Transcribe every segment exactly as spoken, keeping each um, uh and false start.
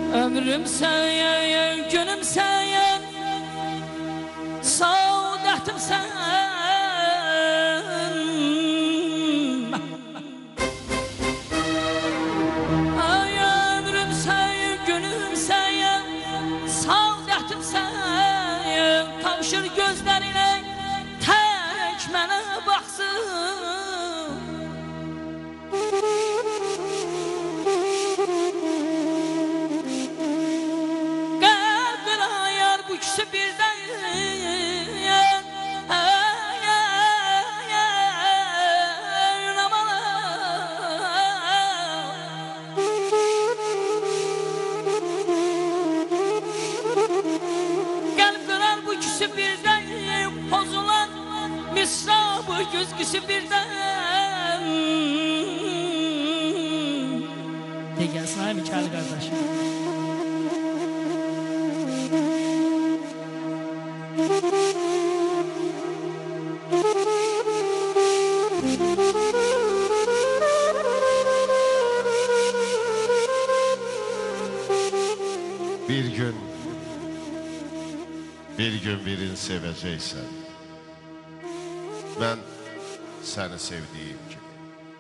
Ömrüm sen, günüm sen, saadettim sen. Ay ömrüm sen, günüm sen, saadettim sen. Tavşır gözlerine tek mənə baxsın. Qəlb qırayar bu ikisi birdən. Birden pozulan misrabı gözgüsü birden. De gelsin ay Mikail kardeşim. Bir gün Bir gün birini sevəcəksən, mən səni sevdiyim kimi.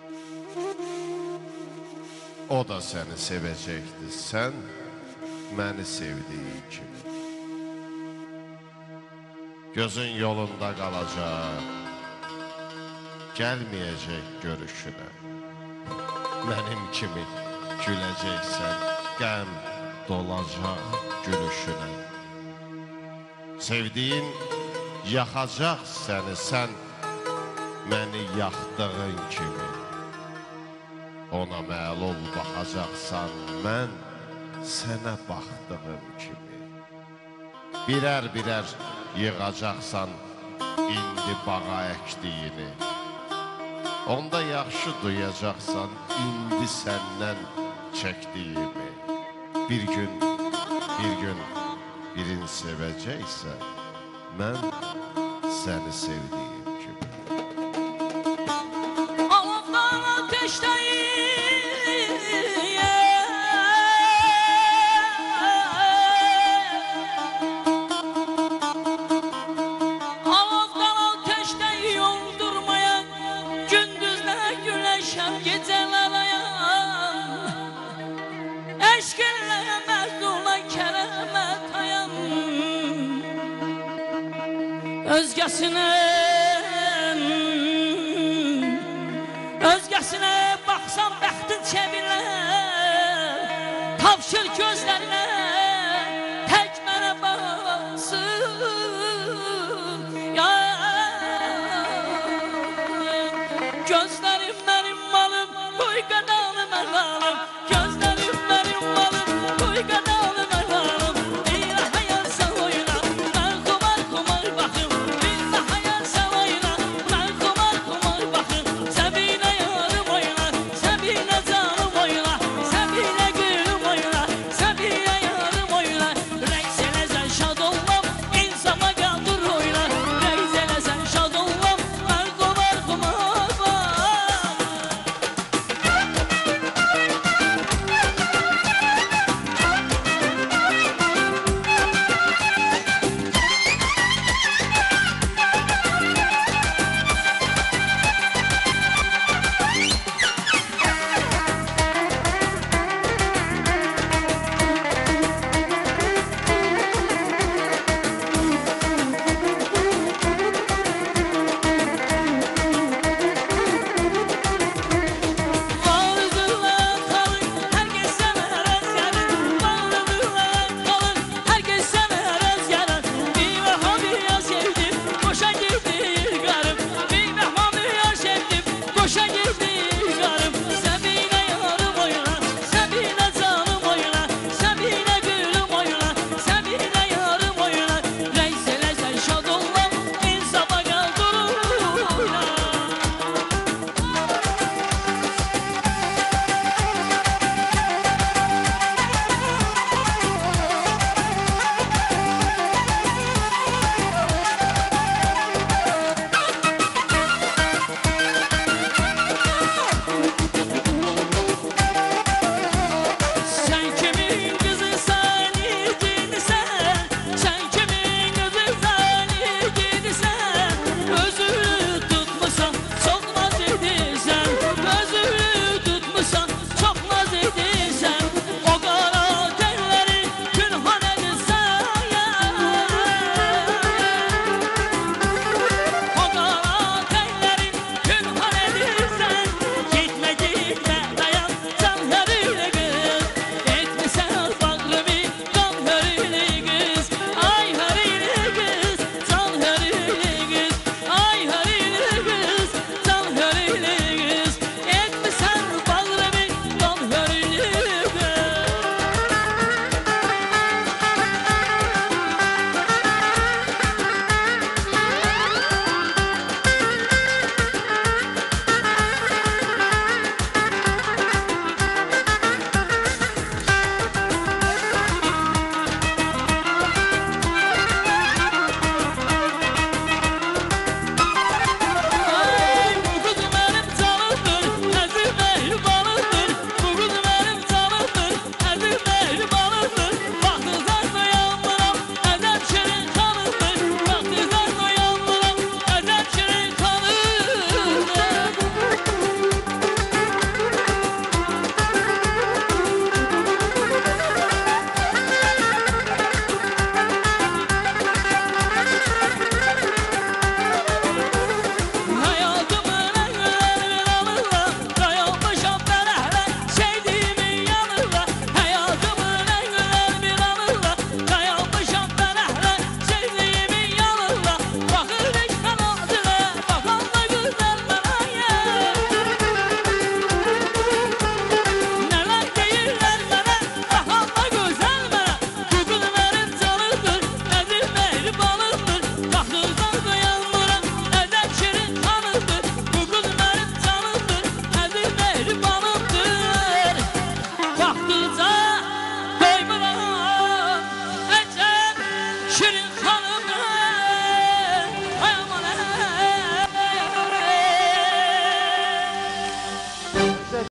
O da səni sevəcəkdir, sən məni sevdiyin kimi. Gözün yolunda qalacaq, gəlməyəcək görüşünə. Mənim kimi güləcəksən, qəm dolacaq gülüşünə. Sevdiyin yaxacaq səni, sən məni yaxdığın kimi. Ona məlul baxacaqsan, mən sənə baxdığım kimi. Birər-birər yığacaqsan indi bağa əkdiyini. Onda yaxşı duyacaqsan indi səndən çəkdiyimi. Bir gün, bir gün birini sevəcəksən, mən səni sevdiyim kimi. Alovdan ateşdəyim, alovdan ateşdəyim yoldurmayan, gündüzlər güləşəm, gecələr ayan. Eşqinlə məzdula kərəmət ayan. Özgəsinə, özgəsinə baxsam bəxtin çevirlər. Tavşır gözlərinə